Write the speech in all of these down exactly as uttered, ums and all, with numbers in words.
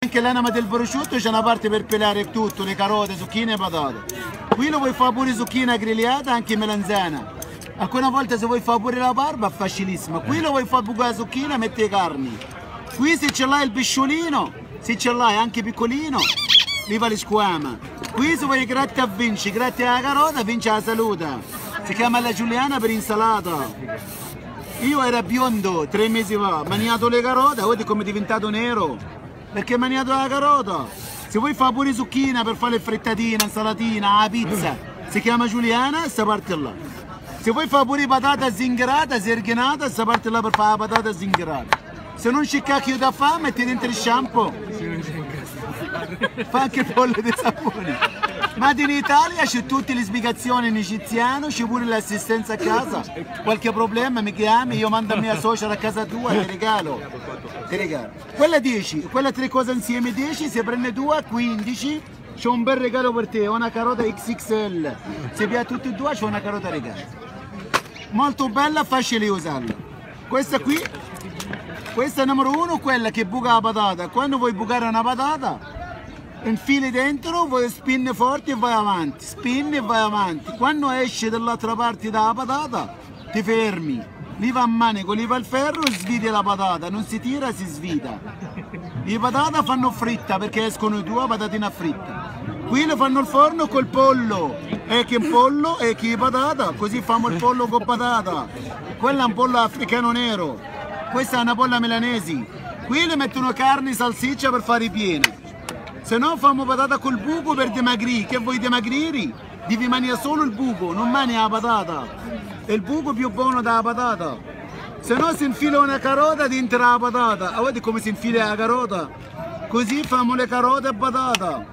anche l'anima del prosciutto, c'è una parte per pelare tutto, le carote, zucchine e patate. Qui lo vuoi fare pure zucchina grigliata, anche melanzana. Alcune volte se vuoi fare pure la barba è facilissima. Qui lo vuoi fare pure la zucchina, metti le carni. Qui se ce l'hai il pesciolino, se ce l'hai anche piccolino, li fa le squama. Qui se vuoi gratta a vinci, gratta alla carota, vinci la salute. Si chiama la Giuliana per insalata. Io ero biondo tre mesi fa, maniato le carote, oggi come è diventato nero. Perché maniato la carota? Se vuoi fare pure zucchina per fare le frittatine, insalatina, la pizza, si chiama Giuliana e si parte là. Se vuoi fare pure patata zingherata, serghinata, si parte là per fare la patata zingherata. Se non c'è cacchio da fare, metti dentro il shampoo. Fa anche il pollo di sapone. Ma in Italia c'è tutte le spiegazioni in egiziano, c'è pure l'assistenza a casa. Qualche problema mi chiami, io mando mia suocera a casa tua e ti regalo. Ti regalo. Quella dieci, quella tre cose insieme dieci, se prende due, quindici. C'è un bel regalo per te, una carota X X L. Se piace tutti e due c'è una carota regalo. Molto bella, facile usarla. Questa qui, questa è numero uno, quella che buca la patata. Quando vuoi bucare una patata, infili dentro, vuoi spinne forti e vai avanti, spinni e vai avanti. Quando esce dall'altra parte dalla patata, ti fermi, li va a manico, li va il ferro e sviti la patata, non si tira, si svita. Le patate fanno fritta perché escono i due patatina fritta. Qui le fanno il forno col pollo, e che pollo e che patata, così fanno il pollo con patata. Quella è un pollo africano nero, questa è una polla milanese. Qui le mettono carne e salsiccia per fare i pieni. Se no fanno patata col buco per dimagrire. Che vuoi dimagrire? Devi mangiare solo il buco, non mangi la patata. È il buco più buono della patata. Se no si infila una carota dentro la patata. Ah, vedi come si infila la carota? Così fanno le carote e patata.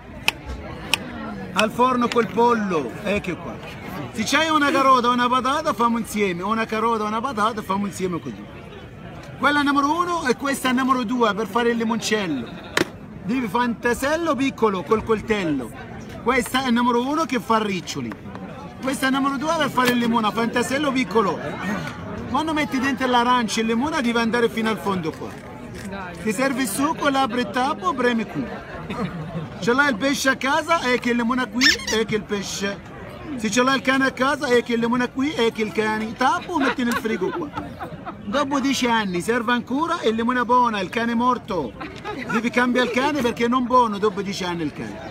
Al forno col pollo. Ecco qua. Se c'hai una carota e una patata, famo insieme. Una carota e una patata, famo insieme così. Quella è il numero uno e questa è il numero due per fare il limoncello. Devi fare un tasello piccolo col coltello. Questa è il numero uno che fa riccioli. Questa è il numero due per fare il limone. Fai un tasello piccolo. Quando metti dentro l'arancia e il limone devi andare fino al fondo qua. Ti serve il succo, l'apri il tappo, premi qui. Ce l'hai il pesce a casa e che il limone qui e che il pesce. Se ce l'hai il cane a casa e che il limone qui e che il cane. Tappo, metti nel frigo qua. Dopo dieci anni serve ancora il limone buono, il cane morto. Devi cambiare il cane perché non buono dopo dieci anni il cane.